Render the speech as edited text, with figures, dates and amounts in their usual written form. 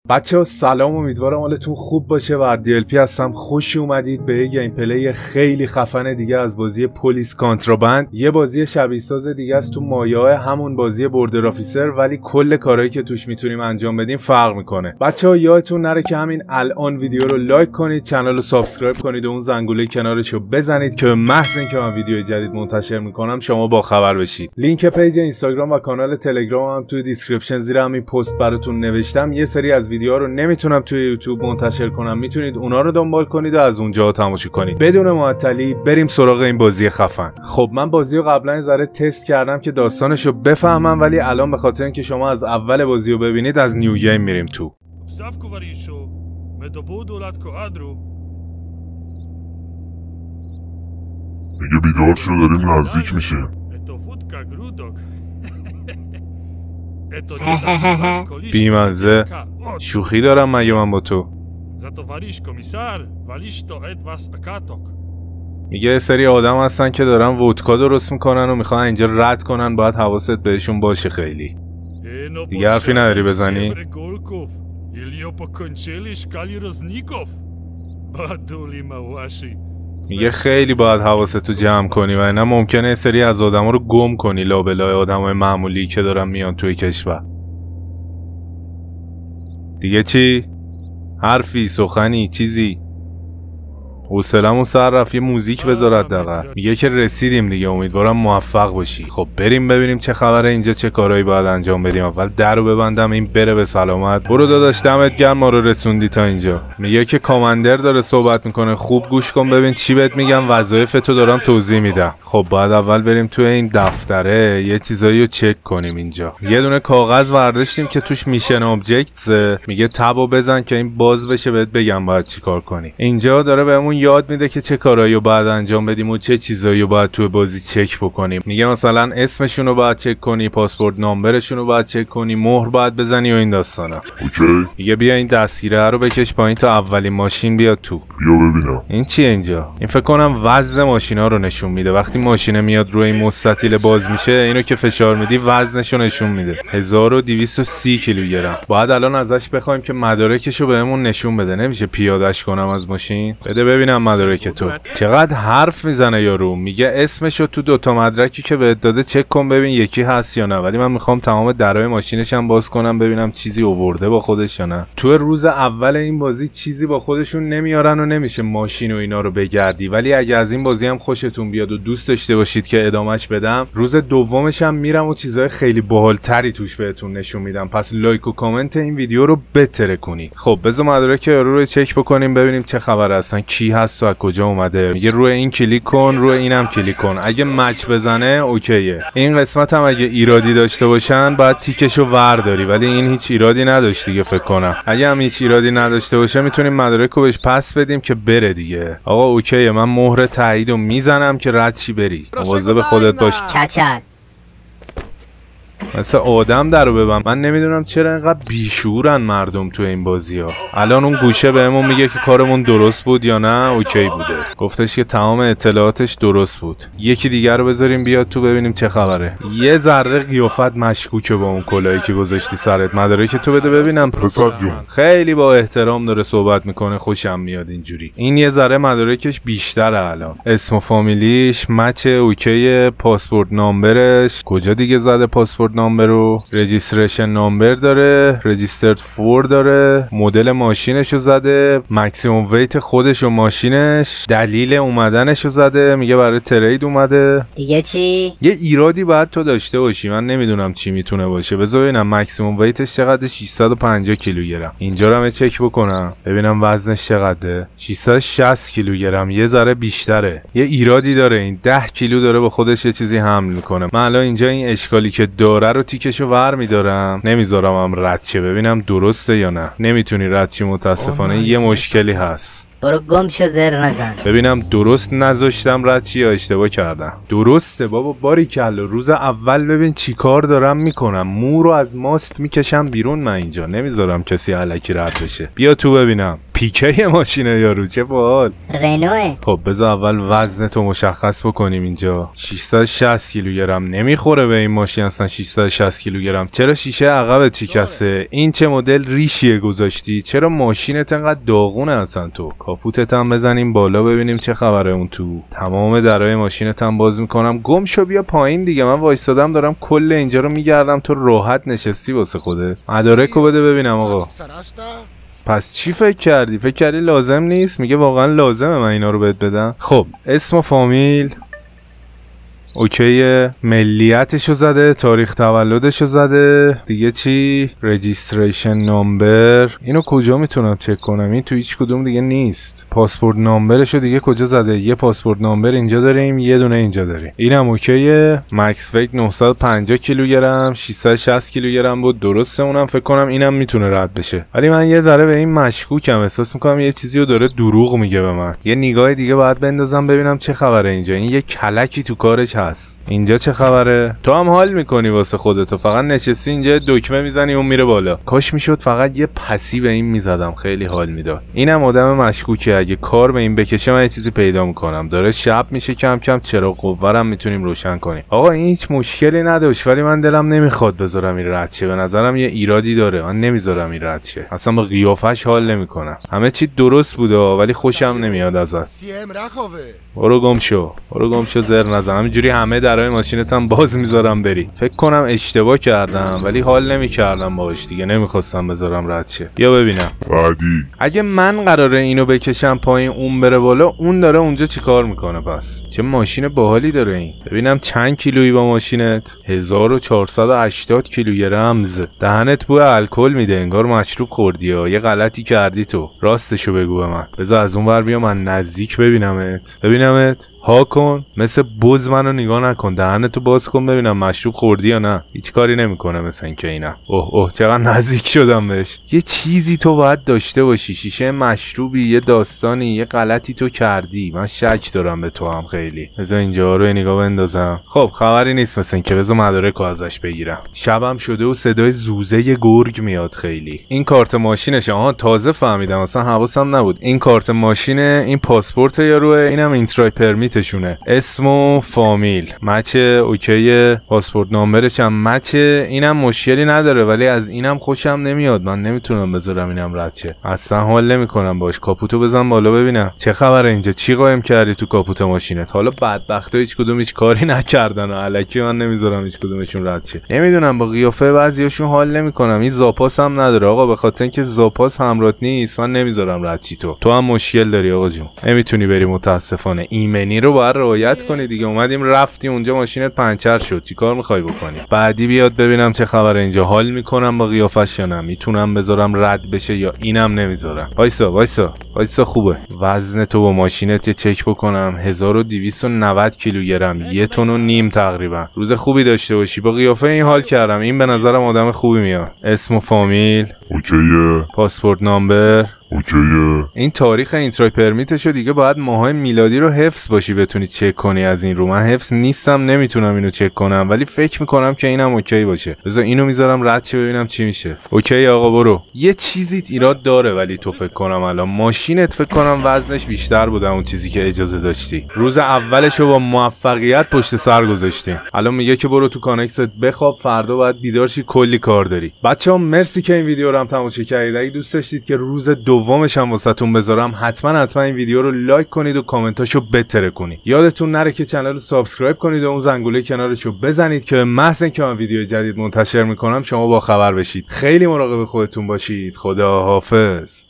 بچه‌ها سلام، امیدوارم حالتون خوب باشه و RDLP هستم. خوش اومدید به یه گیم پلی خیلی خفن دیگه از بازی پلیس کانترابند. یه بازی شبیه ساز دیگه است تو مایه‌های همون بازی بوردر آفیسر، ولی کل کارهایی که توش میتونیم انجام بدیم فرق میکنه. بچه‌ها یادتون نره که همین الان ویدیو رو لایک کنید، کانال رو سابسکرایب کنید و اون زنگوله کنارش رو بزنید که محض اینکه من ویدیو جدید منتشر میکنم شما با خبر بشید. لینک پیج اینستاگرام و کانال تلگرام هم توی دیسکریپشن زیر همین پست براتون نوشتم. یه سری از ویدیوها رو نمیتونم توی یوتیوب منتشر کنم، میتونید اونا رو دنبال کنید و از اونجا تماشا کنید. بدون معطلی بریم سراغ این بازی خفن. خب من بازی رو قبلا یه ذره تست کردم که داستانش رو بفهمم، ولی الان به خاطر اینکه شما از اول بازی رو ببینید از نیو گیم میریم تو. میگه بیدار شو، داریم نزدیک میشه. بیمزه، شوخی دارم مگه من با تو؟ میگه یه سری آدم هستن که دارن ودکا درست میکنن و میخوان اینجا رد کنن، باید حواست بهشون باشه. خیلی دیگه حرفی نداری بزنی؟ میگه خیلی باید حواستو جمع کنی و اینا ممکنه یه سری از آدما رو گم کنی لابلای آدمای معمولی که دارن میان توی کشور. دیگه چی؟ حرفی، سخنی، چیزی؟ حوصله‌مون سر رفت، یه موزیک بذار حداقل. میگه که رسیدیم دیگه، امیدوارم موفق باشی. خب بریم ببینیم چه خبره اینجا، چه کارهایی باید انجام بدیم. اول در رو ببندم این بره به سلامت. برو داداش، دمت گرم ما رو رسوندی تا اینجا. میگه که کاماندر داره صحبت میکنه، خوب گوش کن ببین چی بهت میگم، وظایفتو دارم توضیح میدم. خب باید اول بریم توی این دفتره یه چیزایی رو چک کنیم. اینجا یه دونه کاغذ برداشتیم که توش میشن ابجکتس. میگه تابو بزن که این باز بشه بهت بگم باید چیکار کنی. اینجا داره بهمون یاد میده که چه کارهایی رو باید انجام بدیم و چه چیزایی رو باید توی بازی چک بکنیم. میگه مثلا اسمشون رو باید چک کنی، پاسپورت نامبرشون رو باید چک کنی، مهر باید بزنی و این داستانا. اوکی. میگه بیا این دستگیره رو بکش پایین تا اولین ماشین بیاد تو. بیا ببینم. این چیه اینجا؟ این فکر کنم وزن ماشینا رو نشون میده. وقتی ماشین میاد روی این مستطیل باز میشه، اینو که فشار میدی وزنش رو نشون میده. 1230 کیلوگرم. باید الان ازش بخوایم که مدارکشو بهمون نشون بده. نمیشه پیادهش کنم از ماشین؟ بده ببینم مدارک تو. چقدر حرف میزنه یارو. میگه اسمشو تو دوتا مدرکی که بهت داده چک کن ببین یکی هست یا نه، ولی من میخوام تمام درای ماشینش هم باز کنم ببینم چیزی آورده با خودش یا نه. تو روز اول این بازی چیزی با خودشون نمیارن و نمیشه ماشین و اینا رو بگردی، ولی اگه از این بازی هم خوشتون بیاد و دوست داشته باشید که ادامهش بدم، روز دومش هم میرم و چیزای خیلی باحالتری توش بهتون نشون میدم. پس لایک و کامنت این ویدیو رو بتره کنید. خب بذار مدارک یارو رو چک بکنیم ببینیم چه خبر هستن، کی هست و از کجا اومده. میگه روی این کلیک کن، روی اینم کلیک کن. اگه مچ بزنه اوکیه. این قسمت هم اگه ایرادی داشته باشن بعد تیکشو ورداری، ولی این هیچ ایرادی نداشت دیگه فکر کنم. اگه هم هیچ ایرادی نداشته باشه میتونیم مدارکو بهش پس بدیم که بره دیگه. آقا اوکیه، من مهر تاییدو میزنم که رد چی بری. مواظب خودت باش. کچل مثل آدم درو ببن. من نمیدونم چرا اینقدر بیشورن مردم تو این بازی ها. الان اون گوشه بهمون میگه که کارمون درست بود یا نه اوکی بوده. گفتش که تمام اطلاعاتش درست بود. یکی دیگر رو بذاریم بیاد تو ببینیم چه خبره. یه ذره قیافت مشکوکه با اون کلاهی که گذاشتی سرت. مدارک تو بده ببینم. خیلی با احترام داره صحبت میکنه، خوشم میاد اینجوری. این یه ذره مدارکش بیشتره الان. اسم و فامیلیش مچ اوکی، پاسپورت نامبرش کجا دیگه زده پاسپورت نامبر رو، رجیستریشن نامبر داره، رجیسترد فور داره، مدل ماشینشو زده، ماکسیمم ویت خودش و ماشینش، دلیل اومدنشو زده، میگه برای ترید اومده. دیگه چی؟ یه ایرادی باید تو داشته باشی، من نمیدونم چی میتونه باشه. بذار ببینم ماکسیمم ویتش چقدر. 650 کیلوگرم. اینجا رو هم چک بکنم ببینم وزنش چقدره. 660 کیلوگرم، یه ذره بیشتره. یه ایرادی داره، این 10 کیلو داره با خودش یه چیزی حمل میکنه. من الان اینجا این اشکالی که داره رو تیکشو ور میدارم، نمیذارم هم رد شه ببینم درسته یا نه. نمیتونی رد شی متاسفانه. یه مشکلی هست. برو گم شو، زر نزن ببینم درست نذاشتم رد چی یا اشتباه کردم. درسته بابا، باریکلا. روز اول ببین چی کار دارم میکنم. مو رو از ماست میکشم بیرون. من اینجا نمیذارم کسی الکی رد بشه. بیا تو ببینم. پیکه ماشینه یارو، چه باحال. رنوه. خب بذار اول وزن تو مشخص بکنیم. اینجا 660 کیلوگرم نمیخوره به این ماشین اصلا. 660 کیلوگرم. چرا شیشه عقبت شکسته؟ این چه مدل ریشیه گذاشتی؟ چرا ماشینت انقدر داغونه اصلا؟ تو کاپوتت هم بزنیم بالا ببینیم چه خبره اون تو. تمام درای ماشینت هم باز میکنم. گم شو بیا پایین دیگه. من وایسادم دارم کل اینجا رو میگردم، تو راحت نشستی واسه خودت. مدارکو بده ببینم آقا. پس چی فکر کردی؟ فکر کردی لازم نیست؟ میگه واقعا لازمه من اینا رو بهت بدم. خب اسم و فامیل اوکیه، ملیتشو زده، تاریخ تولدشو زده، دیگه چی؟ رجیستریشن نامبر. اینو کجا میتونم چک کنم؟ این تو هیچ کدوم دیگه نیست. پاسپورت نامبرشو دیگه کجا زده؟ یه پاسپورت نامبر اینجا داریم، یه دونه اینجا داریم. اینم اوکیه. مکس ویت 950 کیلوگرم، 660 کیلوگرم بود. درسته اونم فکر کنم اینم میتونه رد بشه. ولی من یه ذره به این مشکوکم. احساس میکنم یه چیزی رو داره دروغ میگه به من. یه نگاه دیگه باید بندازم ببینم چه خبره اینجا. این یه کلکی تو کارش هست. اینجا چه خبره؟ تو هم حال میکنی واسه خودت، فقط نشستی اینجا دکمه میزنی اون میره بالا. کاش میشد فقط یه پسی به این میزدم، خیلی حال میداد. اینم آدم مشکوکه. اگه کار به این بکشه من یه چیزی پیدا میکنم. داره شب میشه کم کم، چراغ قوه‌رم میتونیم روشن کنیم. آقا این هیچ مشکلی نداشت ولی من دلم نمیخواد بذارم این رد شه. به نظرم یه ایرادی داره. من نمیذارم این رد شه. اصلا با قیافش حال نمیکنم. همه چی درست بوده ولی خوشم نمیاد ازت. برو گم شو. برو گم شو، زر نزن. همینجوری همه درای ماشینت هم باز میذارم بری. فکر کنم اشتباه کردم ولی حال نمیکردم باهاش دیگه. نمیخواستم بذارم رد شه. یا ببینم بعدی اگه من قراره اینو بکشم پایین اون بره بالا، اون داره اونجا چیکار میکنه؟ پس چه ماشین باحالی داره این. ببینم چند کیلویی با ماشینت. 1480 کیلوگرم. دهنت بوی الکل میده، انگار مشروب خوردی یا یه غلطی کردی تو. راستشو بگو به من. بذار از اون ور بیام من نزدیک ببینمت. ها کن، مثل بز منو نگاه نکن. دهنتو باز کن ببینم مشروب خوردی یا نه. هیچ کاری نمیکنه مثل اینکه اینا. اوه چقدر نزدیک شدم بهش. یه چیزی تو باید داشته باشی. شیشه مشروبی، یه داستانی، یه غلطی تو کردی. من شک دارم به تو هم خیلی. بذار اینجا رو نگاه بندازم. خب خبری نیست مثل اینکه. بذار مدارکو ازش بگیرم. شبم شده و صدای زوزه گرگ میاد خیلی. این کارت ماشینشه. آها تازه فهمیدم، اصلا حواسم نبود. این کارت ماشینه، این پاسپورت یاروه، اینم اینترای پرمیتشونه. اسم و فامیل مچ اوکیه. پاسپورت نامبرش هم مچ. اینم مشکلی نداره ولی از اینم خوشم نمیاد. من نمیتونم بذارم اینم رد شه. اصلا حال نمیکنم باش. کاپوتو بزن بالا ببینم چه خبره اینجا. چی قایم کردی تو کاپوت ماشینت؟ حالا بدبختا هیچ کدوم هیچ کاری نکردن و الکی من نمیذارم هیچ کدومشون رد شه. نمیدونم با قیافه بعضیاشون حال نمیکنم. این زاپاس هم نداره آقا. به خاطر اینکه زاپاس همراهت نیست من نمیذارم رد چی. تو هم مشکل داری آقا جون. نمیتونی بری متاسفانه. ایمنی رو باید رعایت کنی دیگه. اومدیم رفتی اونجا ماشینت پنچر شد. چیکار میخوای بکنی؟ بعدی بیاد ببینم چه خبره اینجا. حال میکنم با قیافش یا نه. میتونم بذارم رد بشه یا اینم نمیذارم. وایسا خوبه. وزن تو با ماشینت یه چک بکنم. 1290 کیلوگرم، 1.5 تن تقریبا. روز خوبی داشته باشی. با قیافه این حال کردم. این به نظرم آدم خوبی میاد. اسم و فامیل اوکیه. پاسپورت نامبر اوکیه. این تاریخ اینترای پرمیتشو دیگه باید ماهای میلادی رو حفظ باشی بتونی چک کنی از این رو. من حفظ نیستم نمیتونم اینو چک کنم ولی فکر میکنم که اینم اوکی باشه. بذار اینو میذارم رد شه ببینم چی میشه. اوکی آقا برو. یه چیزی ایراد داره ولی تو فکر کنم الان ماشینت فکر کنم وزنش بیشتر بوده اون چیزی که اجازه داشتی. روز اولشو با موفقیت پشت سر گذاشتیم. الان میگه که برو تو کانکست بخواب، فردا باید بیدار شی، کلی کار داری. بچه‌ها مرسی که این ویدیو رو هم تماشا کردید. اگه دوست داشتید که روز دومش هم واسهتون بذارم حتما این ویدیو رو لایک کنید و کامنتاشو بتره کنید. یادتون نره که کانال رو سابسکرایب کنید و اون زنگوله کنارشو بزنید که محض اینکه من ویدیو جدید منتشر میکنم شما با خبر بشید. خیلی مراقب خودتون باشید. خدا حافظ.